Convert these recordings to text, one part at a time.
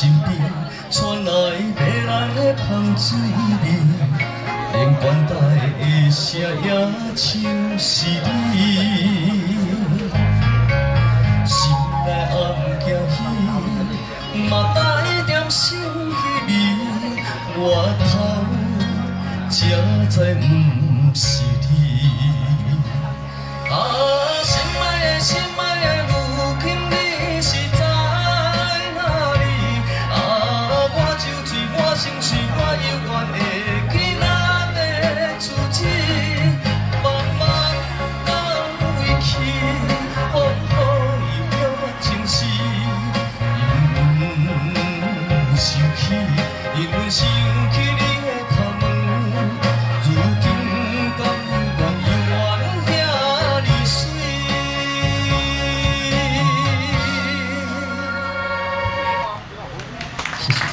身边传来迷人的香水味，连管带的声也像是你。心内暗惊喜，嘛带点心稀微，我头才知不是你。心爱的，心爱的，如今你是在哪里？我酒醉满身水，我犹原会记咱的足迹。慢慢到位去，风雨伊约情丝。想起，因为想起你的头毛，如今甘愿犹原遐尼水。谢谢。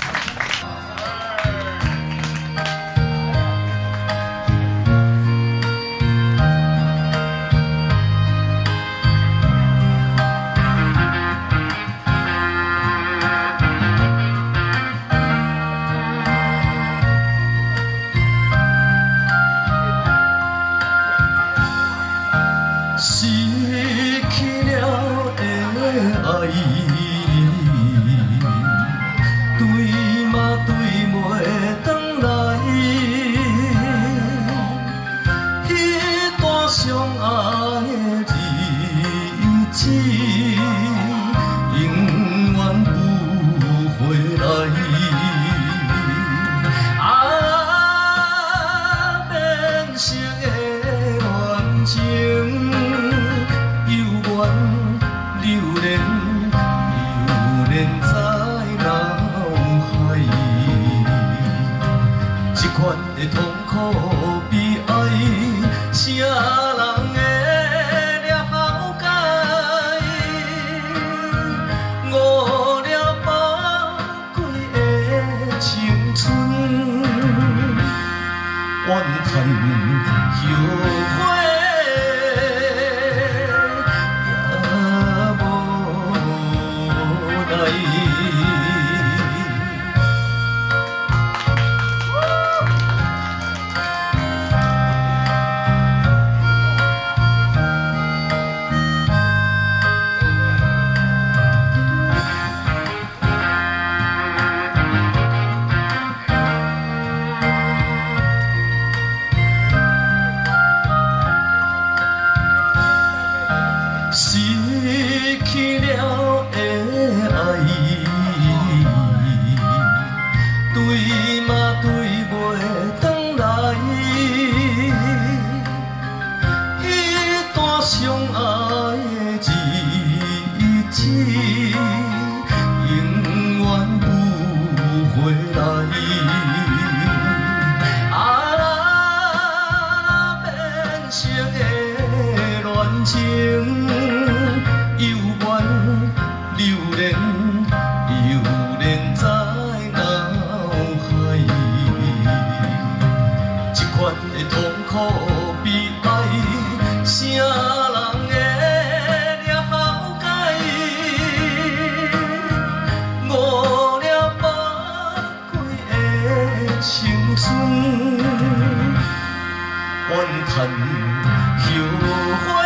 失去了的爱，对嘛对袂转来，迄段相爱的日子，永远不回来。变成的恋情。留恋在脑海，这款的痛苦悲哀，啥人会了解？误了宝贵的青春，怨叹后悔。失去了的爱，对嘛对袂转来，迄段相爱的日子，永远不回来。变成的恋情。留恋在脑海，这款的痛苦悲哀，啥人会了解？误了宝贵的青春，怨叹后悔。